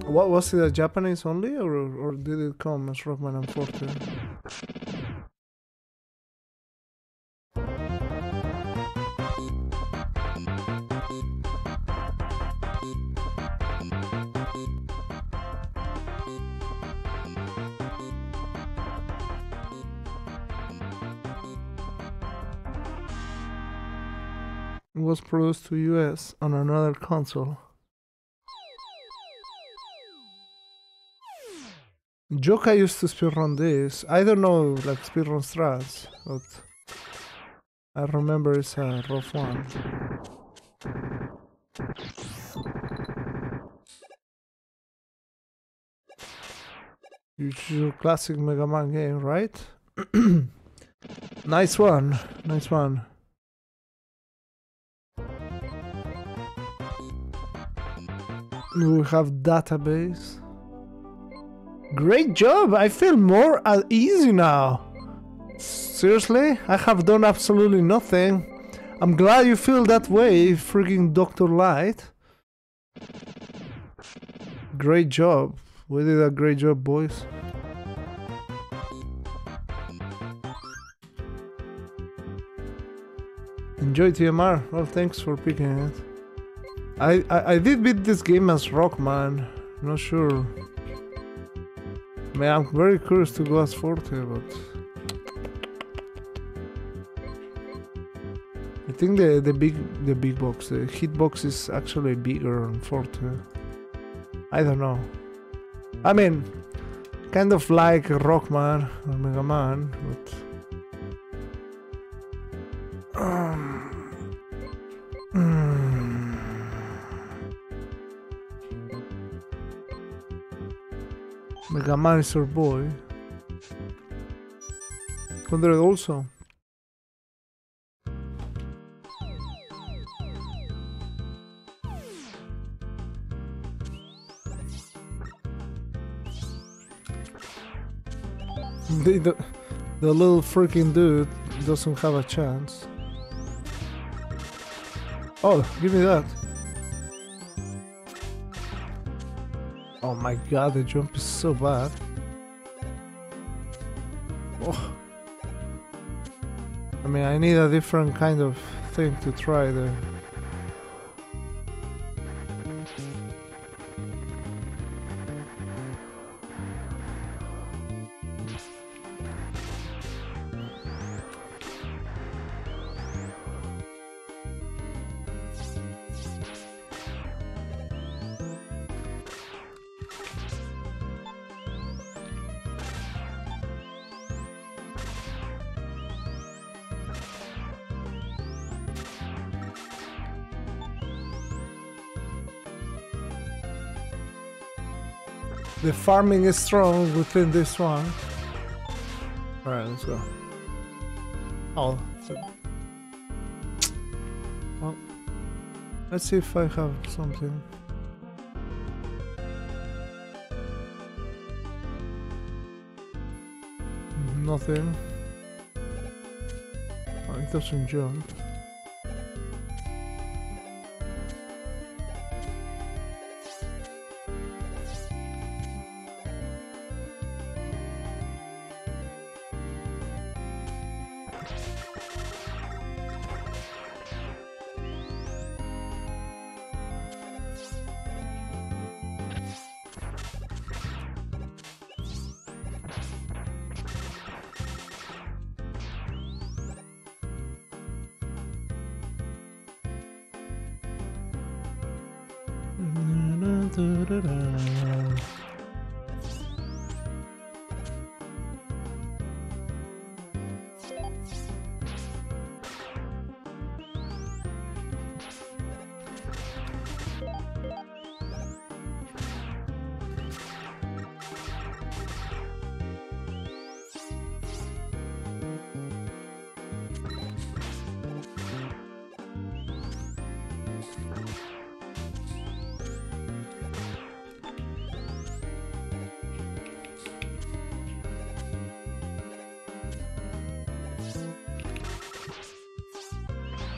What was it, a Japanese only, or did it come as Rockman Forte? It was produced to US on another console. Joka used to speedrun this. I don't know like speedrun strats, but I remember it's a rough one. Your classic Mega Man game, right? Nice one, nice one. We have database. Great job! I feel more at ease now. Seriously? I have done absolutely nothing. I'm glad you feel that way, freaking Dr. Light. Great job. We did a great job, boys. Enjoy TMR. Well, thanks for picking it. I did beat this game as Rockman. Not sure. I mean, I'm very curious to go as Forte, but I think the big box, the hitbox is actually bigger on Forte. I don't know. I mean, kind of like Rockman or Mega Man, but Mega Man is our boy. 100 also. The little freaking dude doesn't have a chance. Oh, give me that. Oh my god, the jump is so bad. Oh. I mean, I need a different kind of thing to try there. The farming is strong within this one. Alright, let's go. Oh. Well, let's see if I have something. Nothing. Oh, it doesn't jump.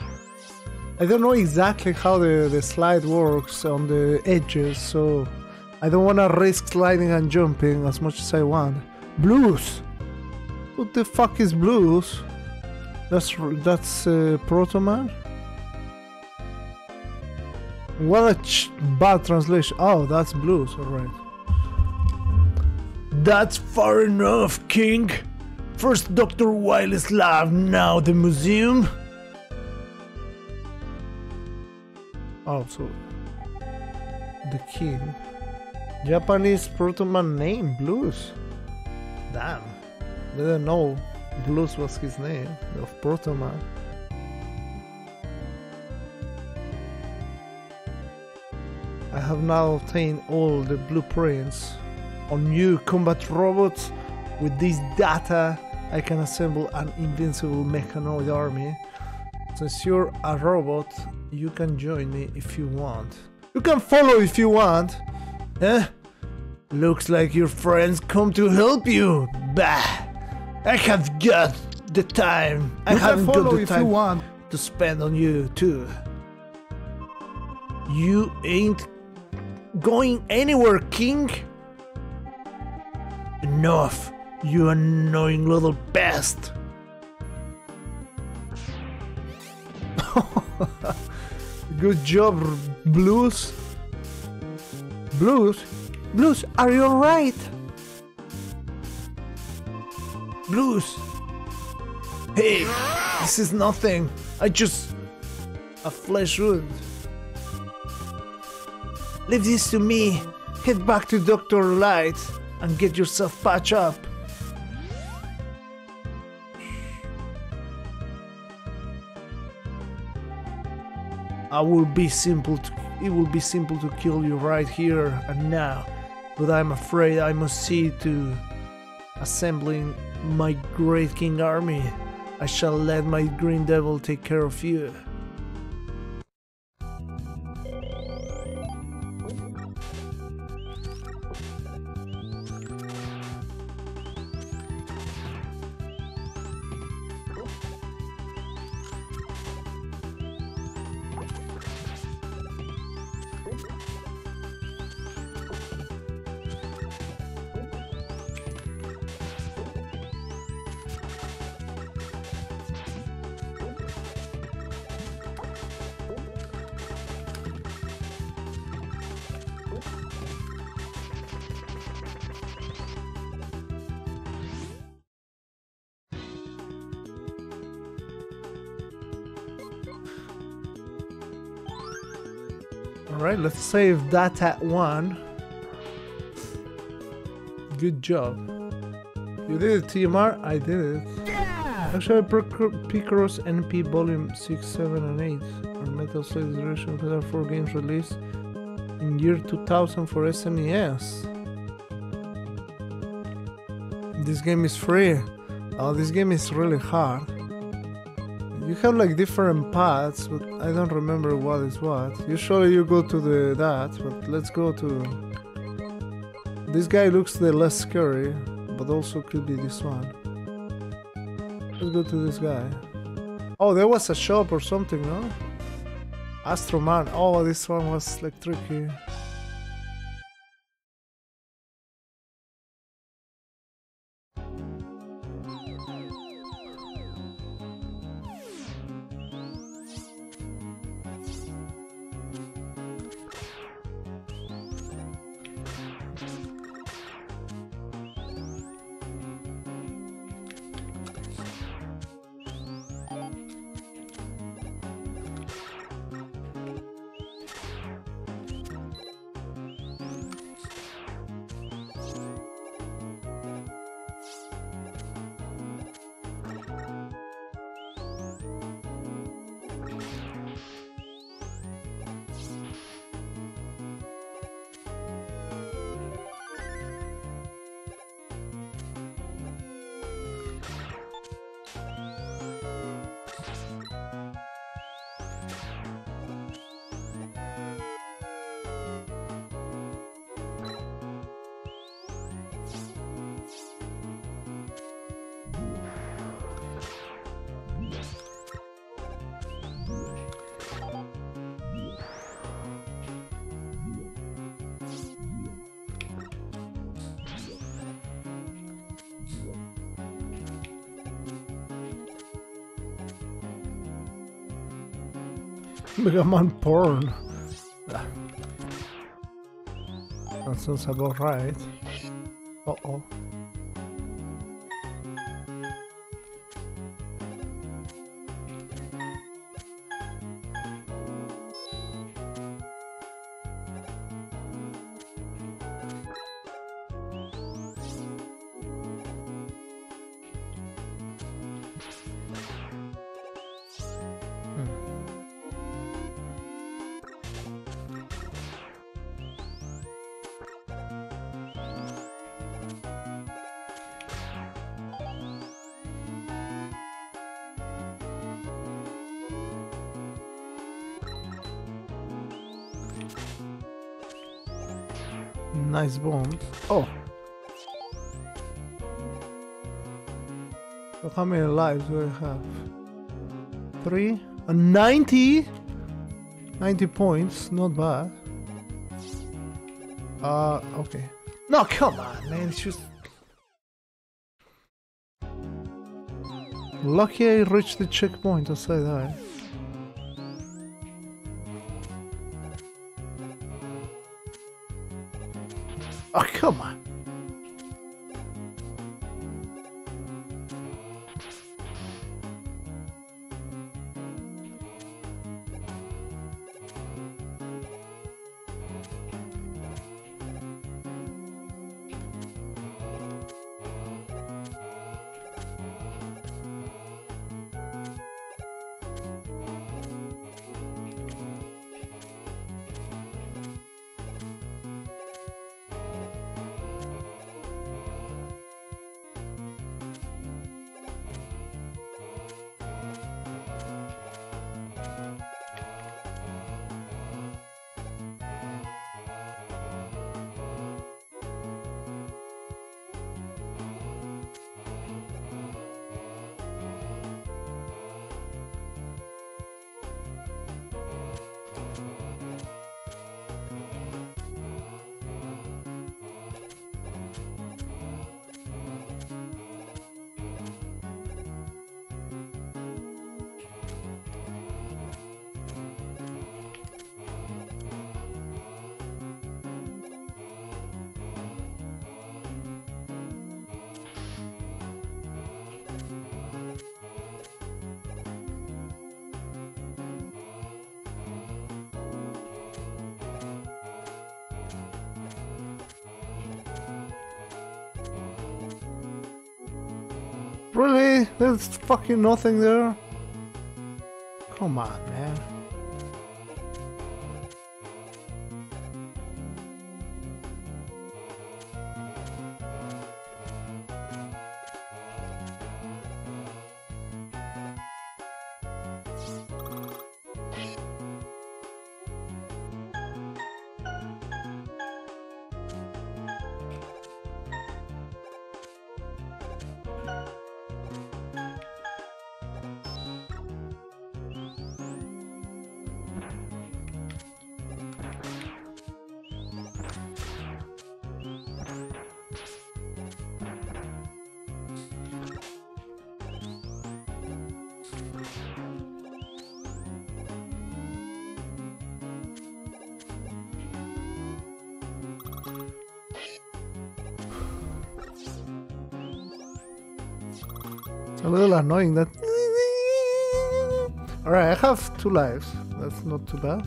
I don't know exactly how the slide works on the edges, so I don't want to risk sliding and jumping as much as I want. Blues! What the fuck is blues? That's Proto Man? What a bad translation. Oh, that's blues, alright. That's far enough, King. First Dr. Wily's lab, now the museum. Oh, so the king. Japanese Proto-Man name, Blues. Damn. Didn't know Blues was his name, of Proto-Man. I have now obtained all the blueprints on new combat robots. With this data, I can assemble an invincible mechanoid army. Since you're a robot, you can join me if you want. You can follow if you want. Huh? Looks like your friends come to help you. Bah! I have got the time. I haven't got the time to spend on you too. You ain't going anywhere, King. Enough, you annoying little pest. Good job, Blues. Blues? Blues, are you alright? Blues. Hey, this is nothing. A flesh wound. Leave this to me. Head back to Dr. Light and get yourself patched up. It will be simple to kill you right here and now, but I'm afraid I must see to assembling my great king army. I shall let my green devil take care of you. Alright, let's save that at 1. Good job. You did it, TMR? I did it. Yeah! Actually, Picross NP Volume 6, 7, and 8 are Metal Slug Direction Pedal 4 games released in year 2000 for SNES. This game is free. Oh, this game is really hard. You have like different paths, but I don't remember what is what. Usually you go to that, but let's go to... This guy looks the less scary, but also could be this one. Let's go to this guy. Oh, there was a shop or something, no? Astro Man. Oh, this one was like tricky. Mega Man porn. That sounds about right. Uh-oh. Nice bomb. Oh! So how many lives do I have? 3? 90? 90 points, not bad. Okay. No, come on, man, it's just... Lucky I reached the checkpoint, I'll say that. Oh, come on. Really? There's fucking nothing there? Come on, man. It's a little annoying that... Alright, I have 2 lives. That's not too bad.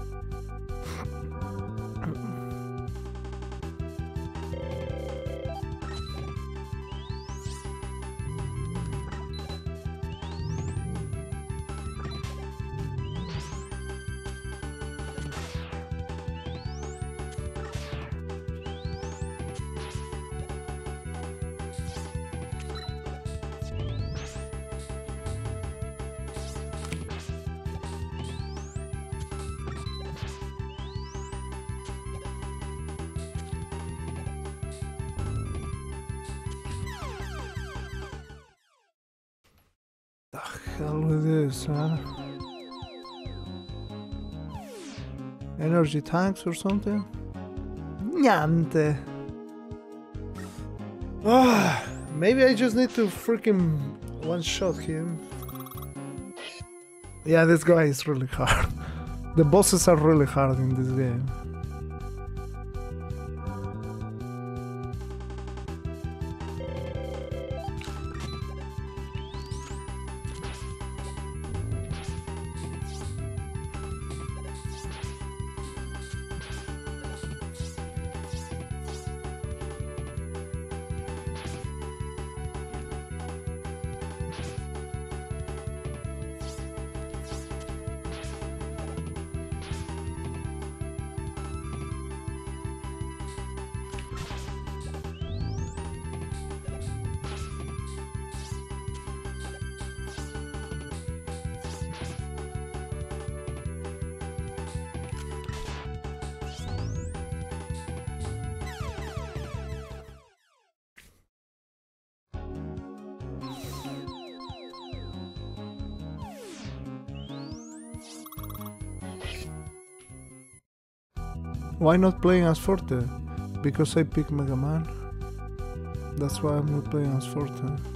The hell with this, huh? Energy tanks or something? Niente. Maybe I just need to freaking one-shot him. Yeah, this guy is really hard. The bosses are really hard in this game. Why not playing as Forte? Because I picked Mega Man. That's why I'm not playing as Forte.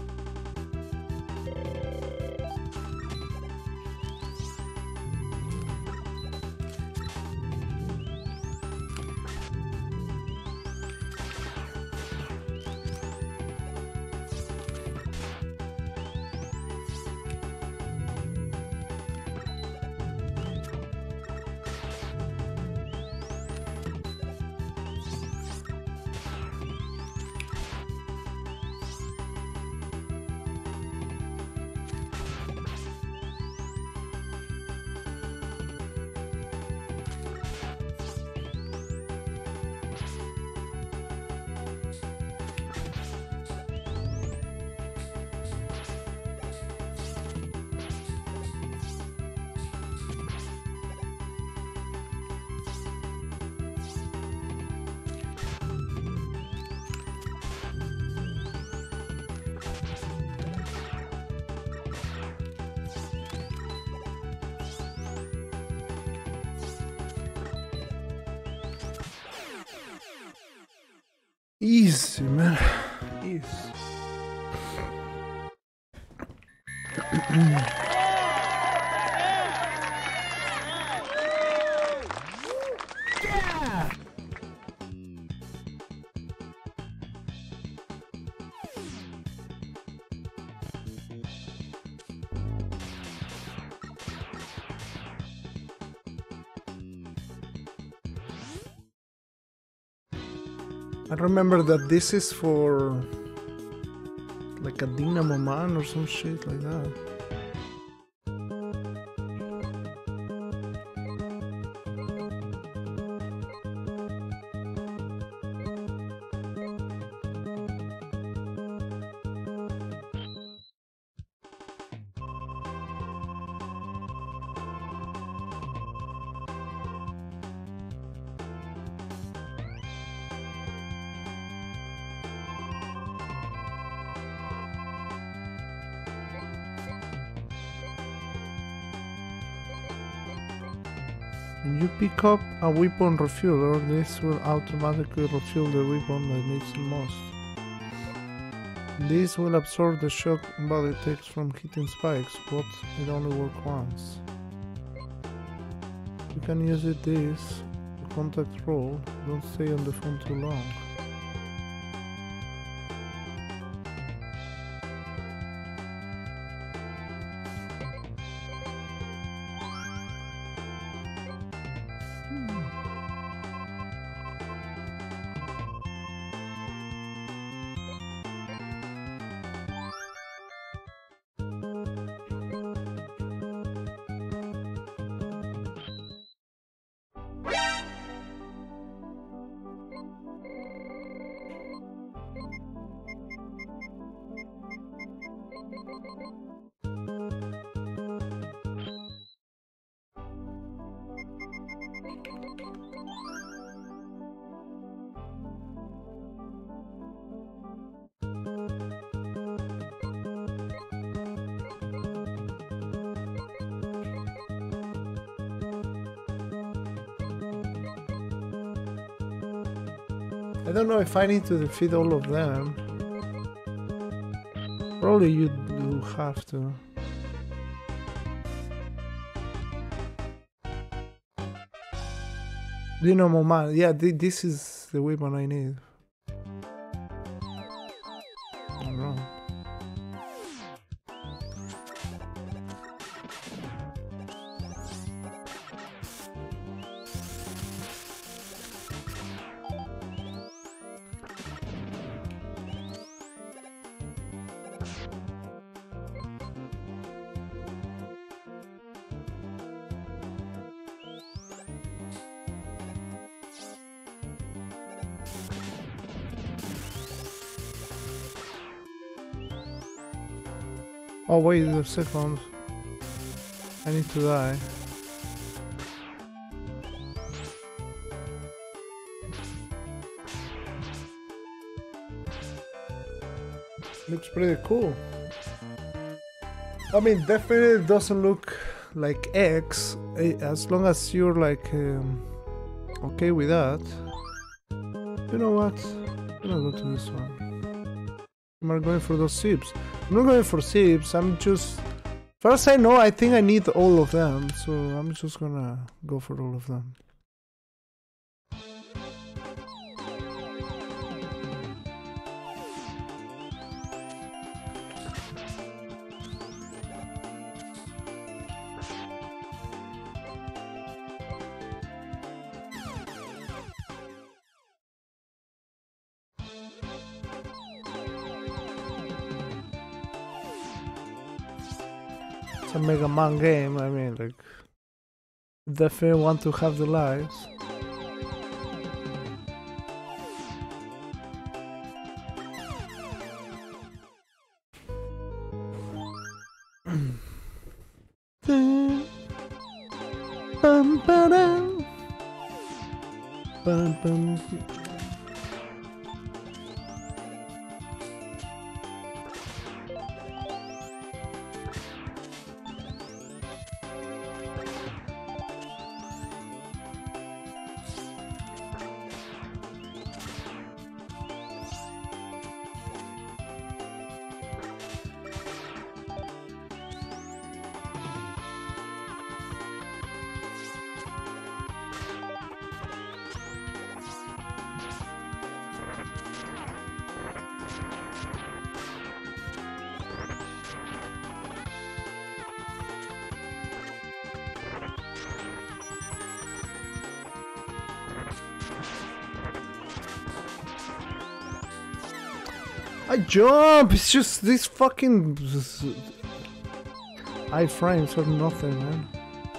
Easy, man. Easy. I remember that this is for like a Dynamo Man or some shit like that. When you pick up a weapon refueler, this will automatically refuel the weapon that needs the most. This will absorb the shock body takes from hitting spikes, but it only works once. You can use this to contact roll, don't stay on the phone too long. I don't know if I need to defeat all of them. Probably you do have to. Dynamo Man. Yeah, this is the weapon I need. I'm wrong. Oh wait a second. I need to die. Looks pretty cool. I mean, definitely doesn't look like X, as long as you're like okay with that. You know what? I'm gonna go to this one. I'm going for those zips. I'm not going for zips, I'm just... First I know, I think I need all of them, so I'm just gonna go for all of them. It's a Mega Man game, I mean, like, definitely want to have the lives. I jump! It's just these fucking iframes are nothing, man.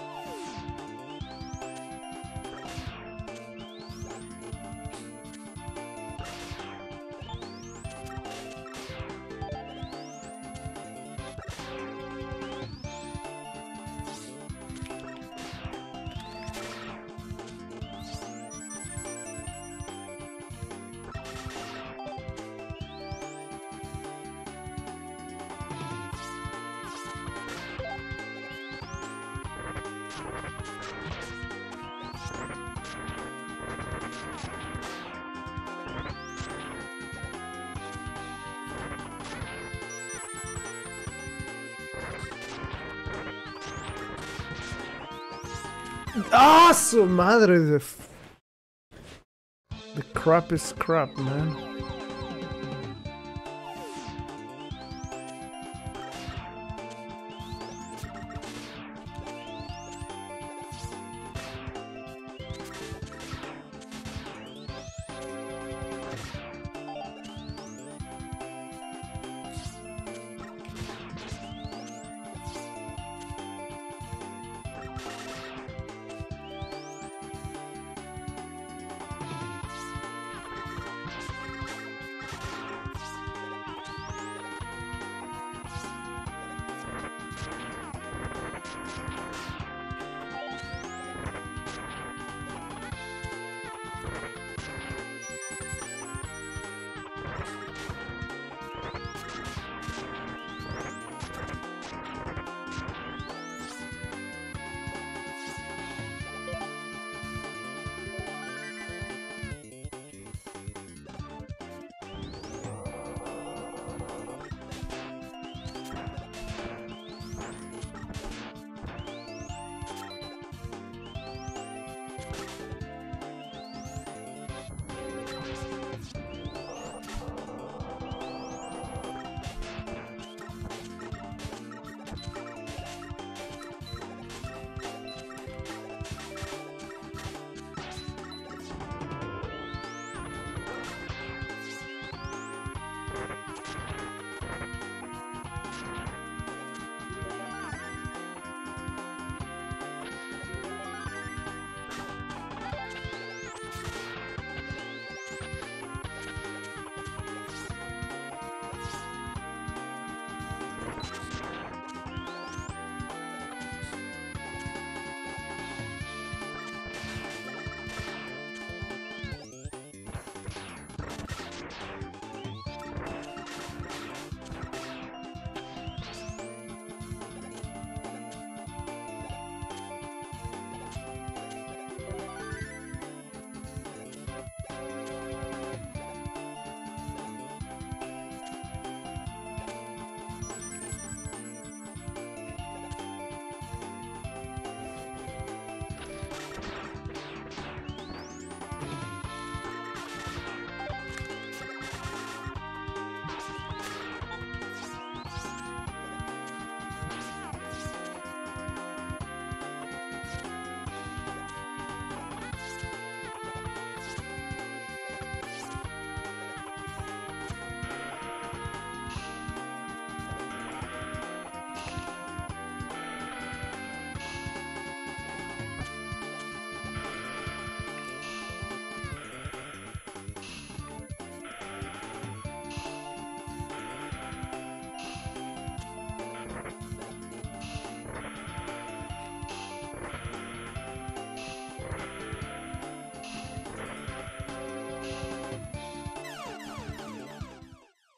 Ah, su madre, the crap is crap, man.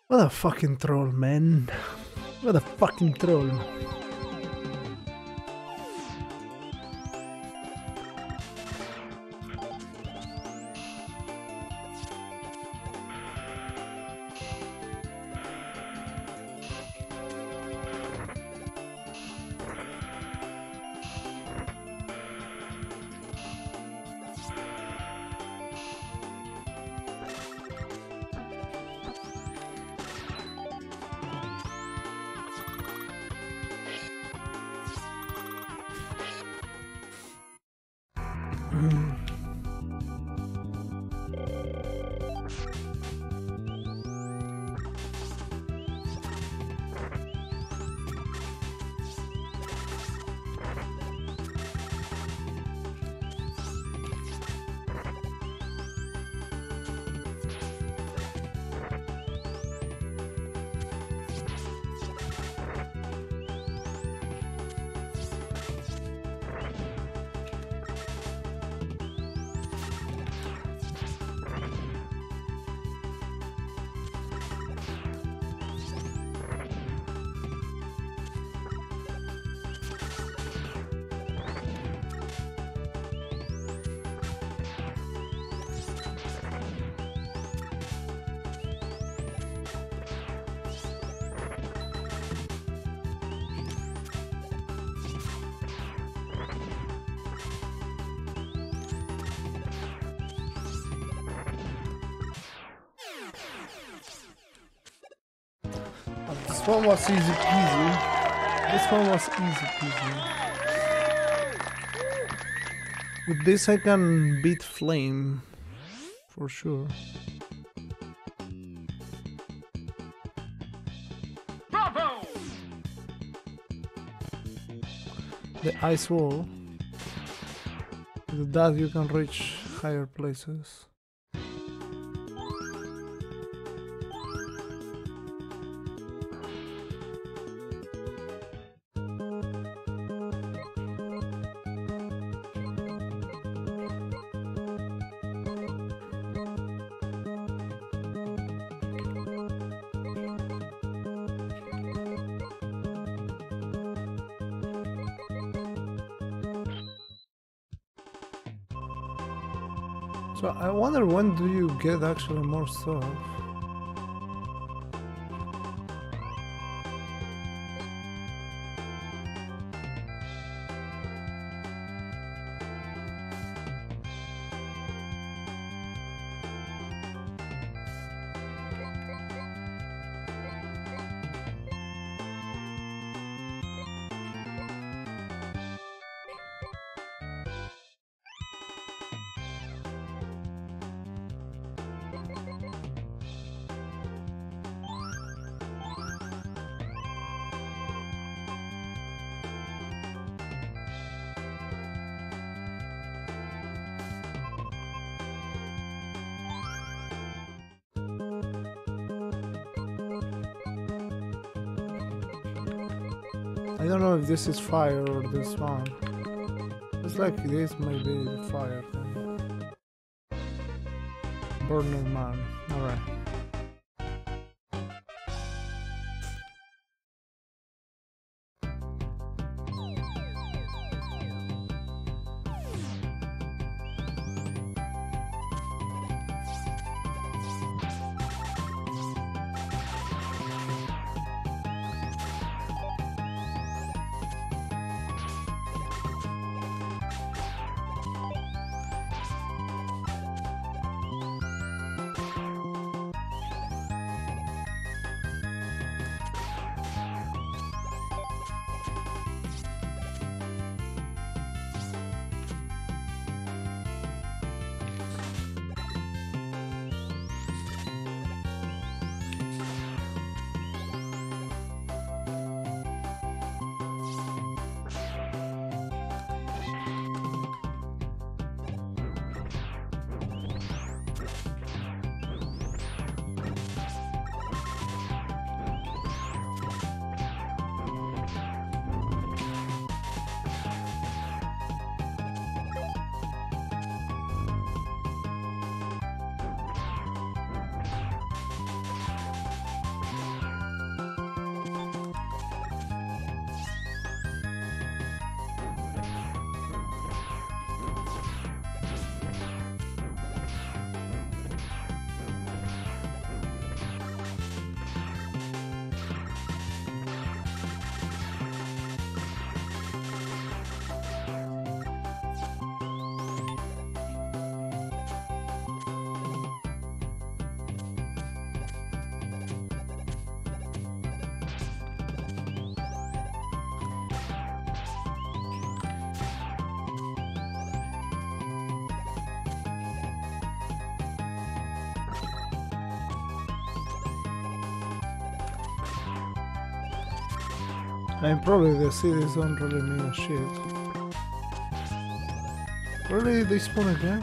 What a fucking troll, man. What a fucking troll. This one was easy peasy. This one was easy peasy. With this I can beat Flame. For sure. Bravo! The ice wall. With that you can reach higher places. So I wonder, when do you get actually more stuff? I don't know if this is fire or this one. It's like this may be the fire thing. Burner man. Alright. And probably the cities don't really mean a shit. Really, they spawn again?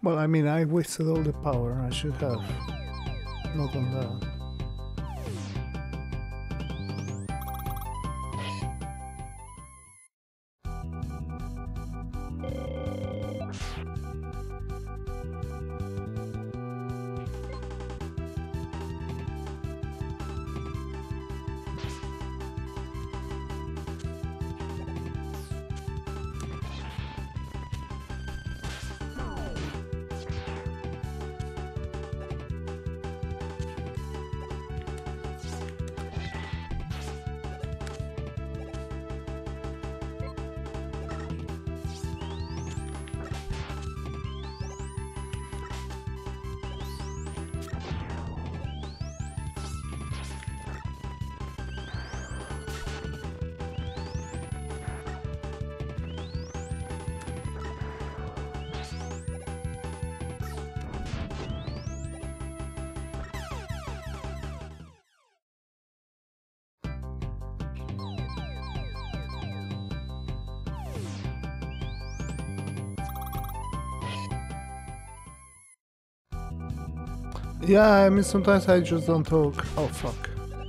Well, I mean, I wasted all the power. I should have not done that. Yeah, I mean, sometimes I just don't talk. Oh, fuck.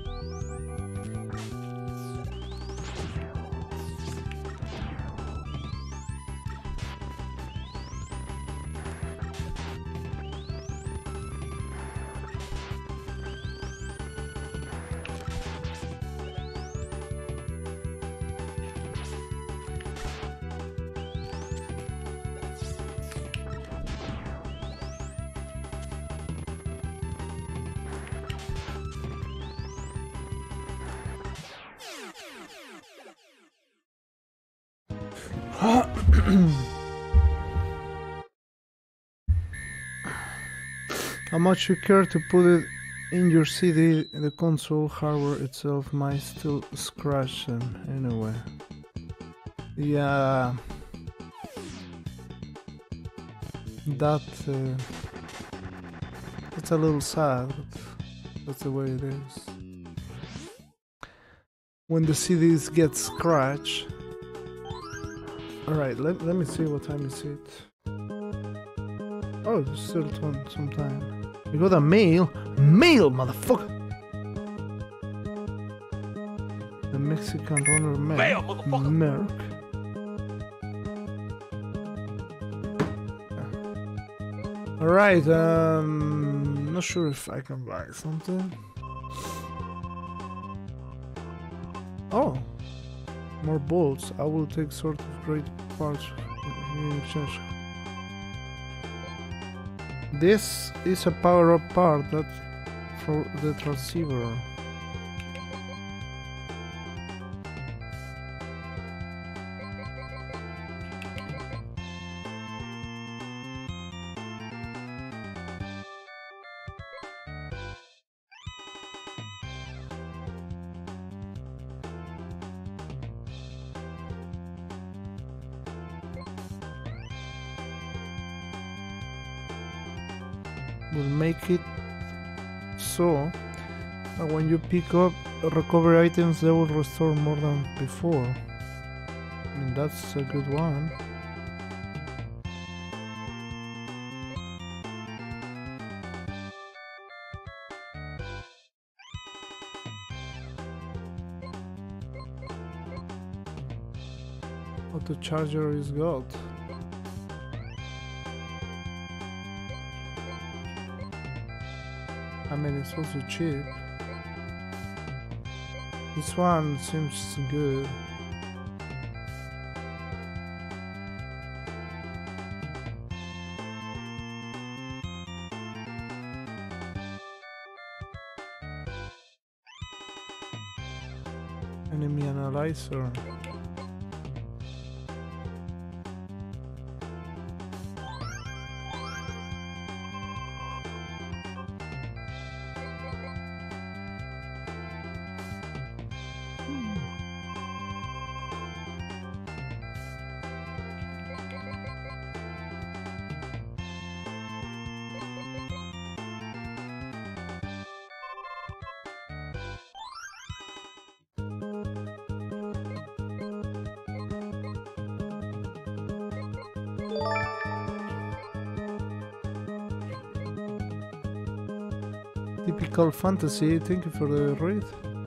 How much you care to put it in your CD, the console hardware itself might still scratch them anyway. Yeah, that's a little sad, but that's the way it is. When the CDs get scratched. Alright, let me see what time is it. Oh, there's still some time. We got a mail. Mail, motherfucker! The Mexican runner mail, Merc. Alright, not sure if I can buy something. Oh, more bolts. I will take sort of great parts in exchange. This is a power-up part that for the transceiver. Will make it so that when you pick up recovery items they will restore more than before. I mean, that's a good one. What the charger is got. I mean, it's also cheap. This one seems good. Enemy analyzer. Typical fantasy, thank you for the read.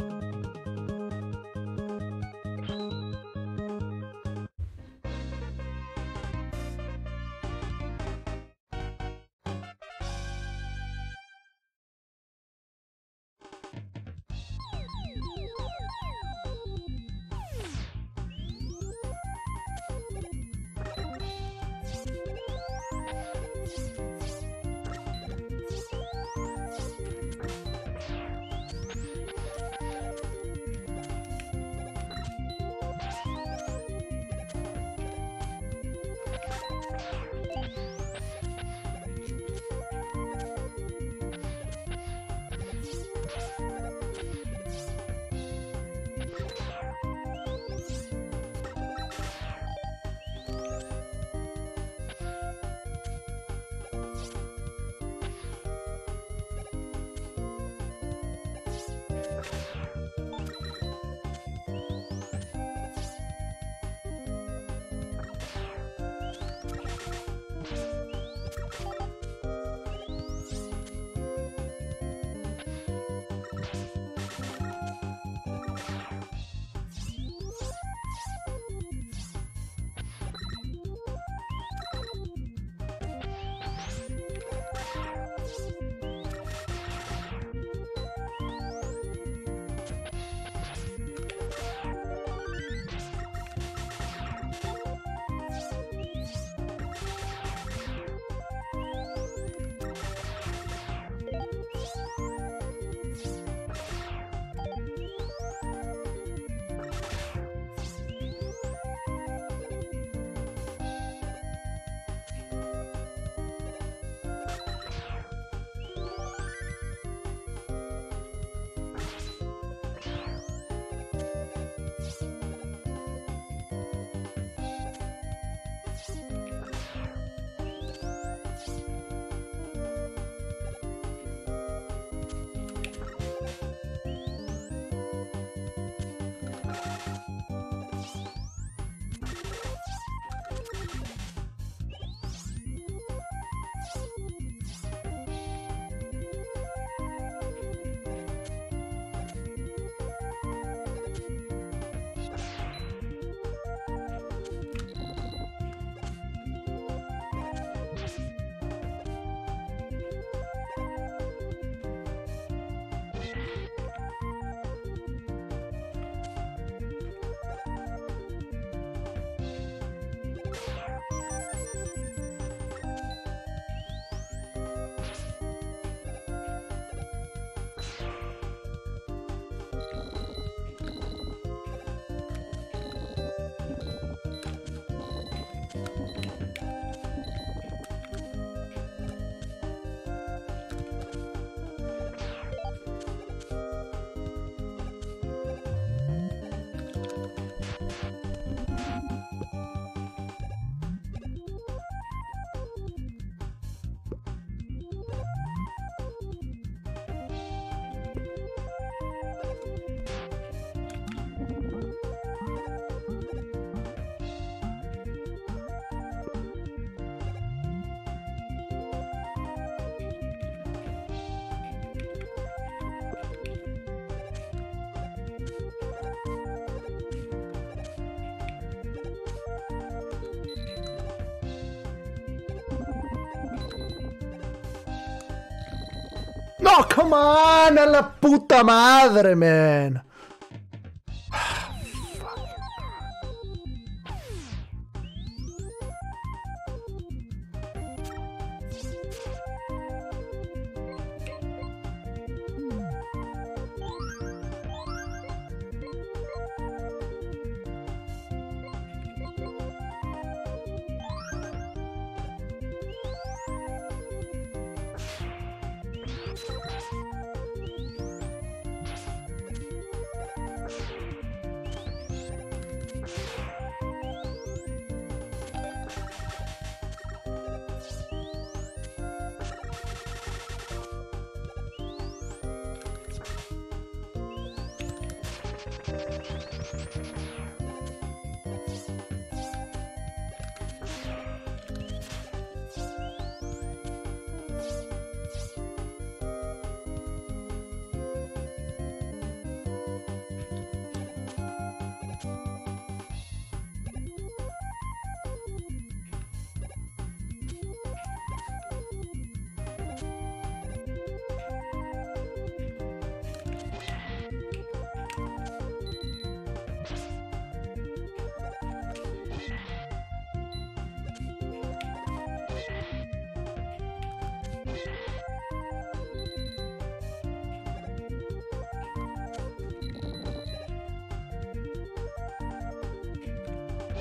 No, come on, a la puta madre, man.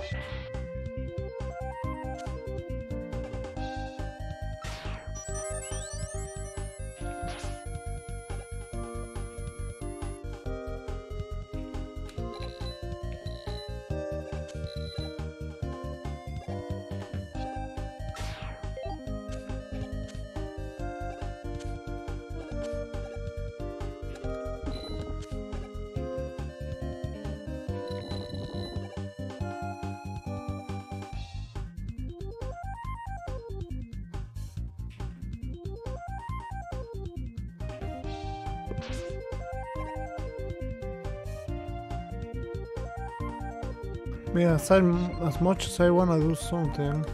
Yeah, as much as I wanna do something,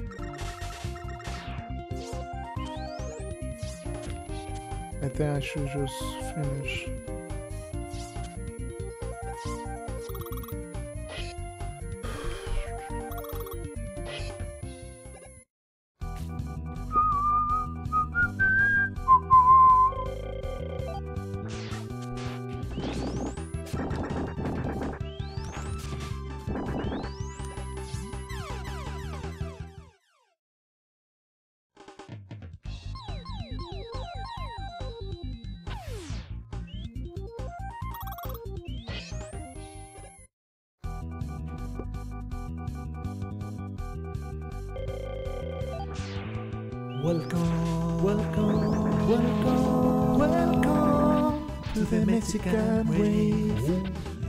I think I should just finish. Welcome to the Mexican wave.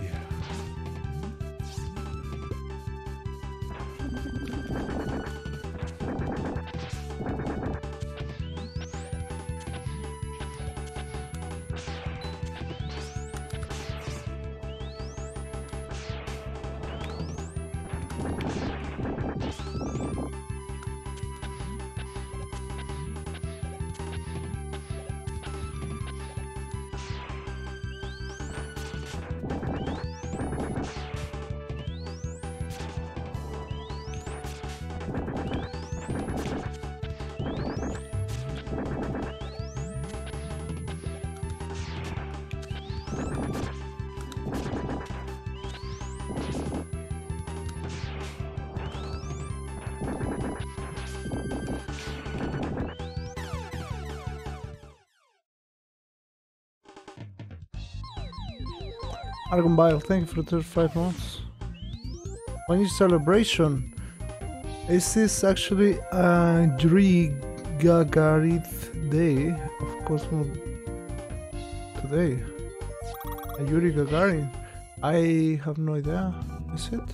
Argon Bile, thank you for the 35 months. When is celebration? Is this actually a Yuri Gagarin day? Of course not today. A Yuri Gagarin? I have no idea. Is it?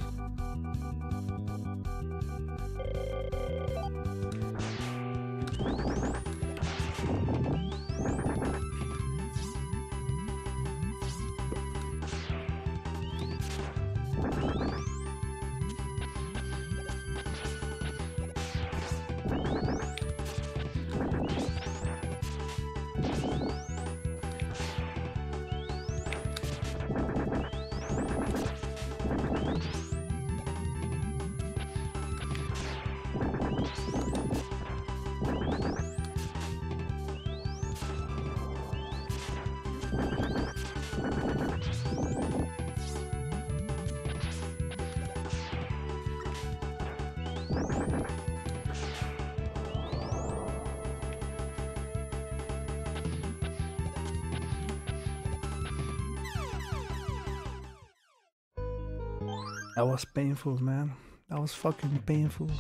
That was painful, man. That was fucking painful.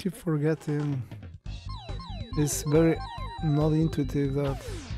keep forgetting. It's very not intuitive that.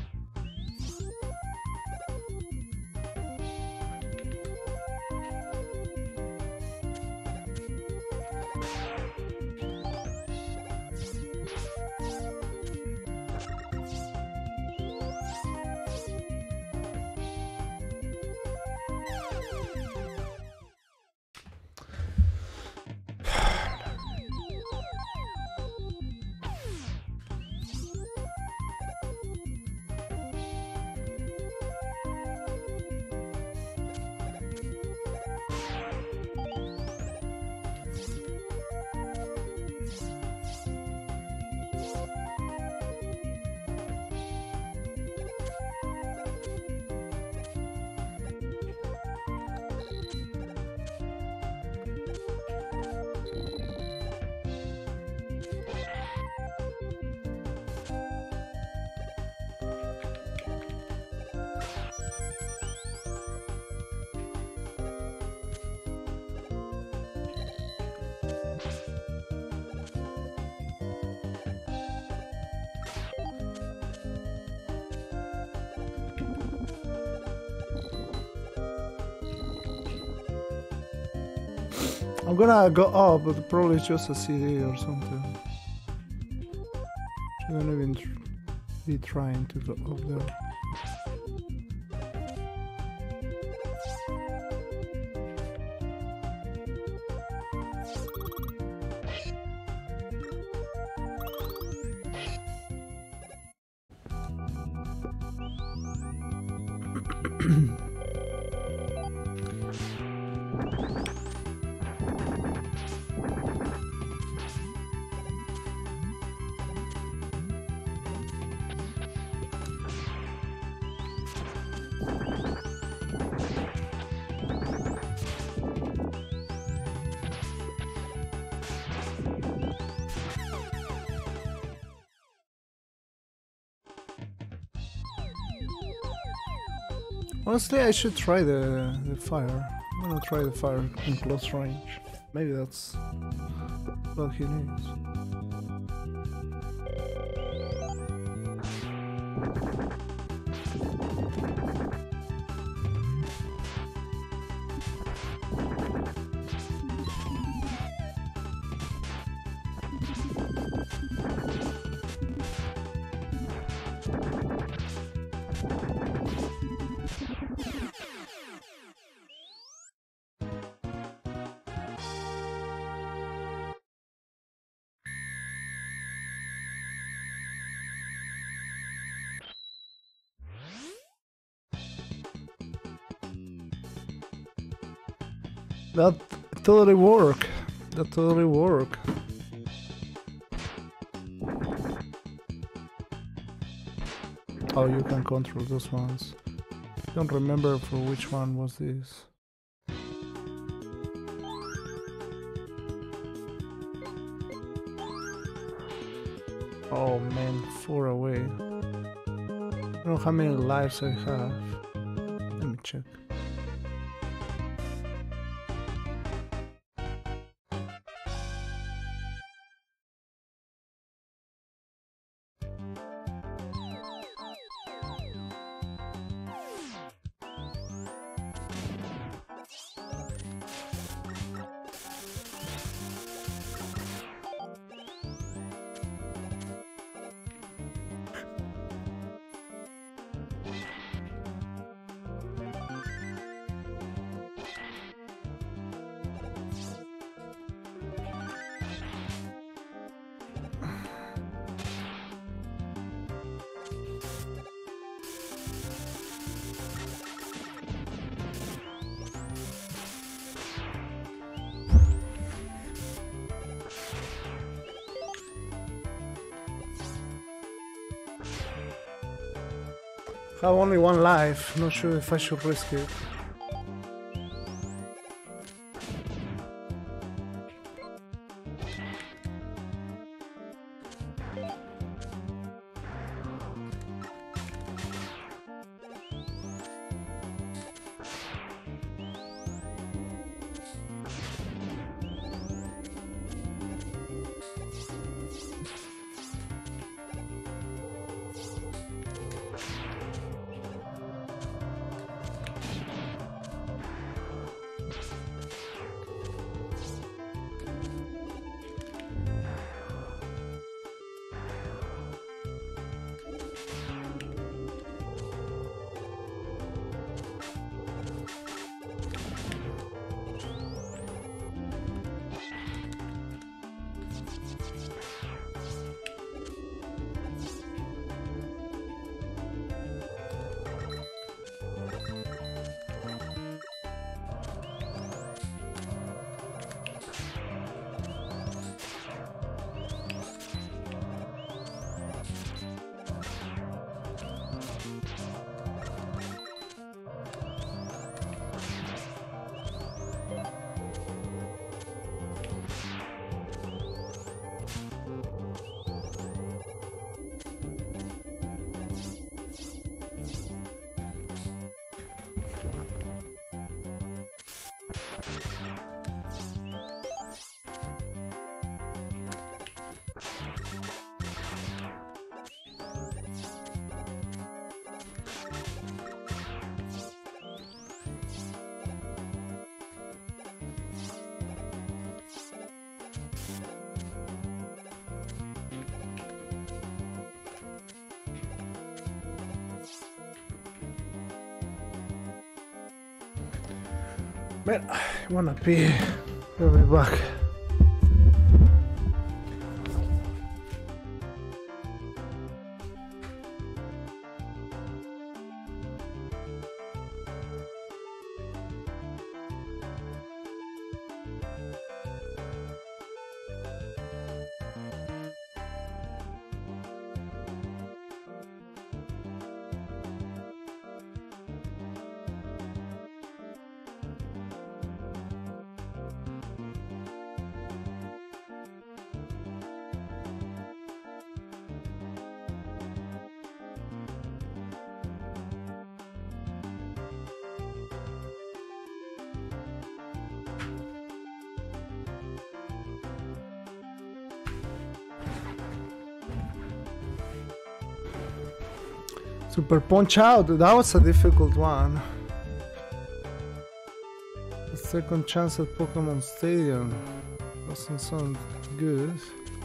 I'm gonna go up, but probably it's just a CD or something. Shouldn't even be trying to go up there. Honestly, I should try the fire. I'm gonna try the fire in close range. Maybe that's what he needs. That totally work. That totally work. Oh, you can control those ones. Don't remember for which one was this. Oh man, 4 away. I don't know how many lives I have. Let me check. I have only one life, not sure if I should risk it. Man, I wanna pee. I'll be back. Super Punch Out, that was a difficult one. The second chance at Pokemon Stadium doesn't sound good.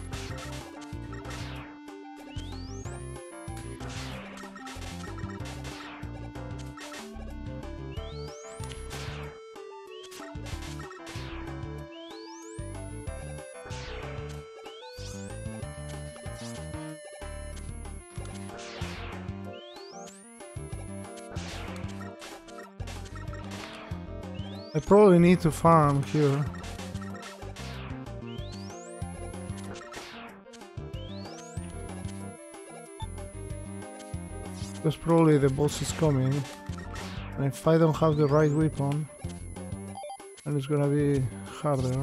I probably need to farm here. Because probably the boss is coming. And if I don't have the right weapon, then it's gonna be harder.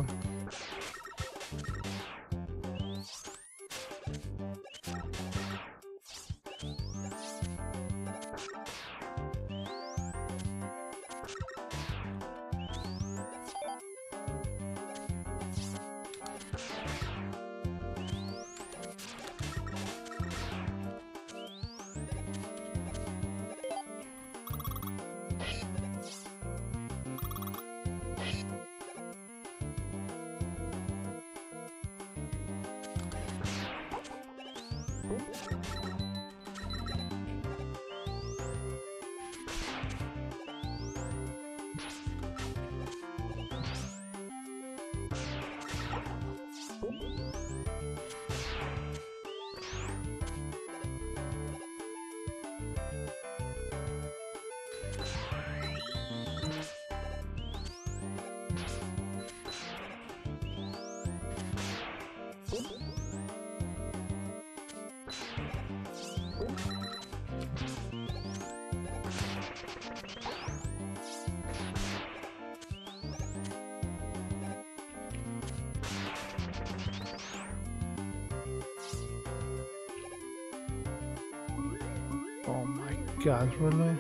Oh my god, really?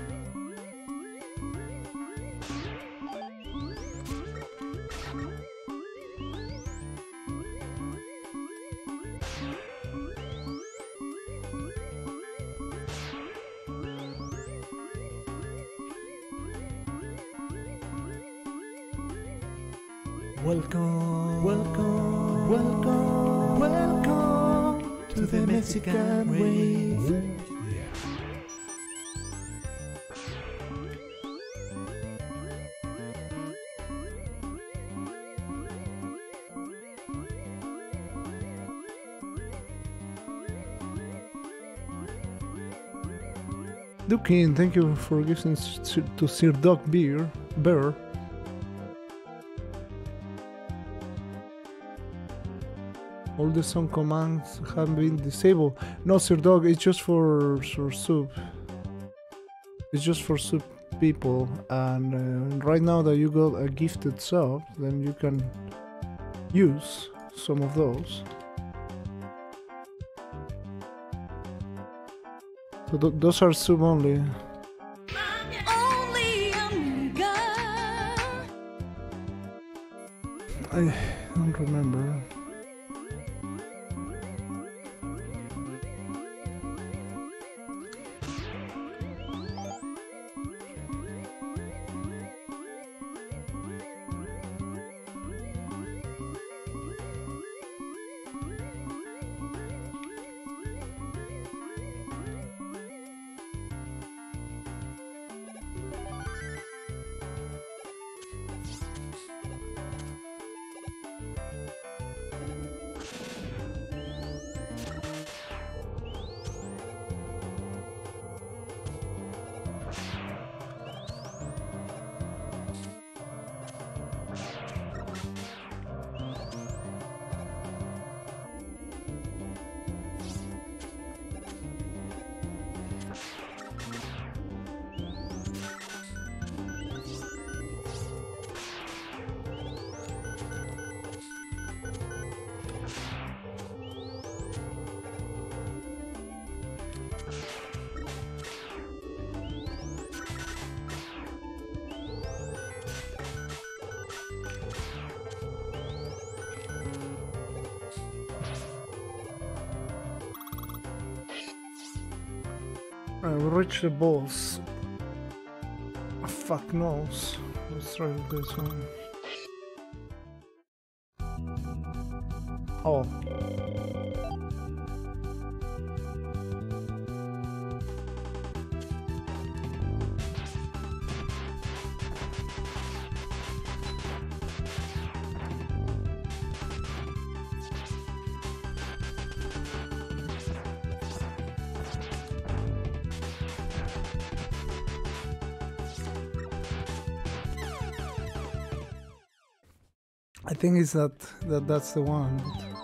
Welcome, welcome, welcome, welcome to the Mexican way. Dukin, thank you for gifting to Sir Dog Bear. All the song commands have been disabled. No, Sir Dog, it's just for soup. It's just for soup people. And right now that you got a gifted sub, then you can use some of those. So those are sub only. I don't remember. We reach the boss. Oh, fuck knows. Let's try this one. Oh. I think it's that's the one.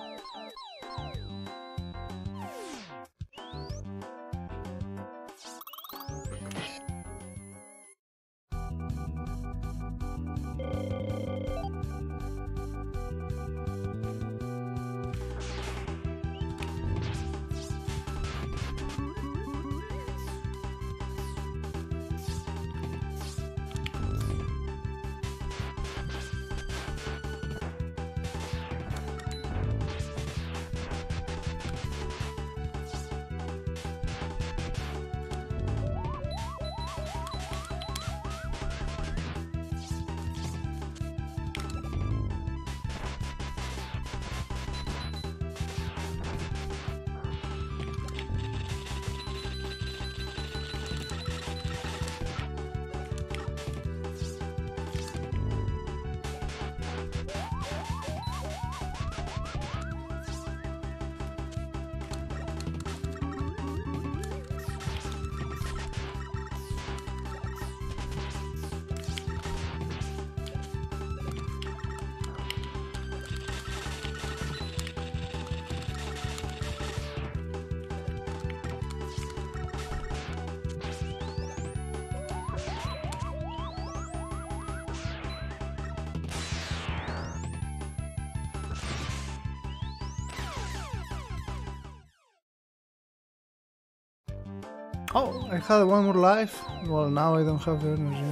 Oh, I had one more life. Well, now I don't have the energy.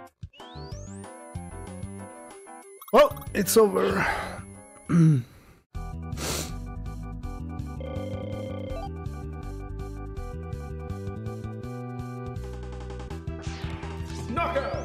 Oh, it's over. Knockout!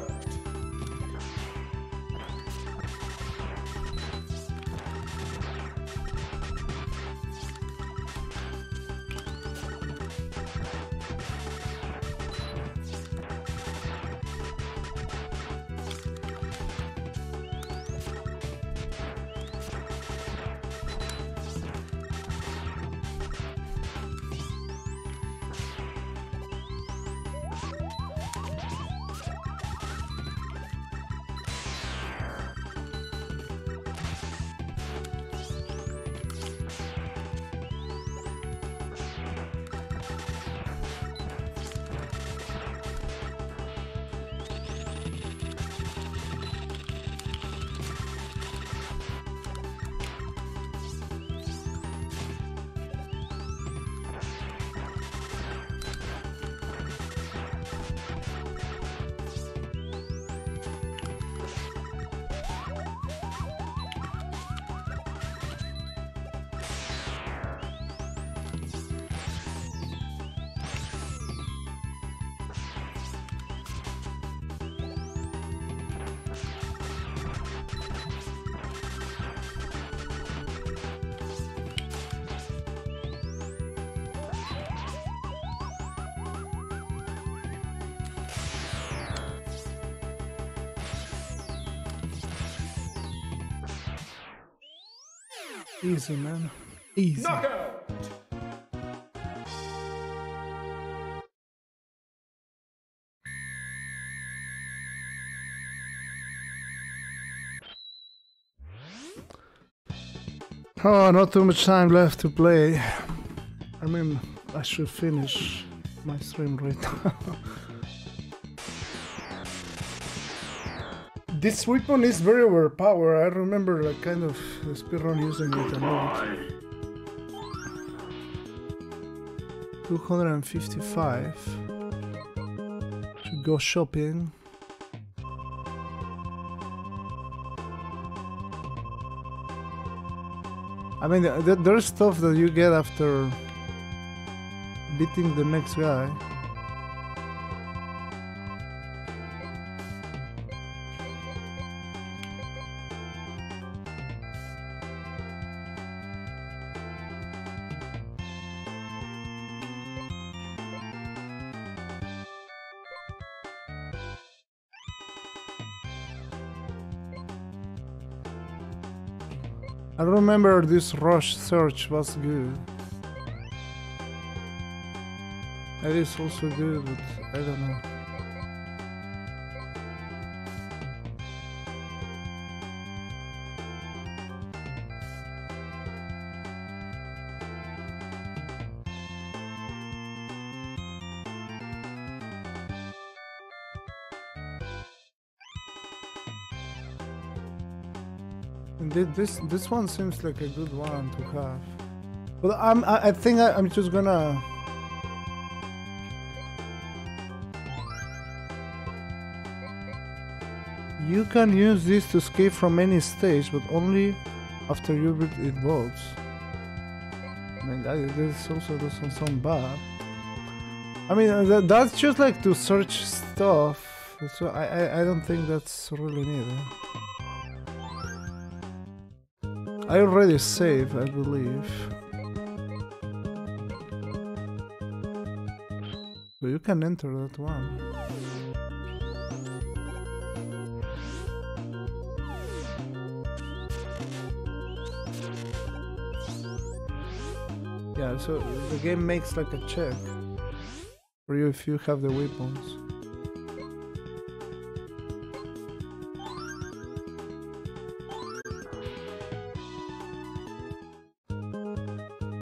Easy, man. Easy. Knockout! Oh, not too much time left to play. I mean, I should finish my stream right now. This weapon is very overpowered. I remember like kind of speedrun using it a lot. 255. Should go shopping. I mean, there's stuff that you get after beating the next guy. I remember this rush search was good. It is also good, but I don't know. This one seems like a good one to have, but I think I'm just gonna. You can use this to escape from any stage, but only after you beat it votes. I mean, this also doesn't sound bad. I mean, that's just like to search stuff. So I don't think that's really needed. I already saved, I believe. But you can enter that one. Yeah, so the game makes like a check for you if you have the weapons.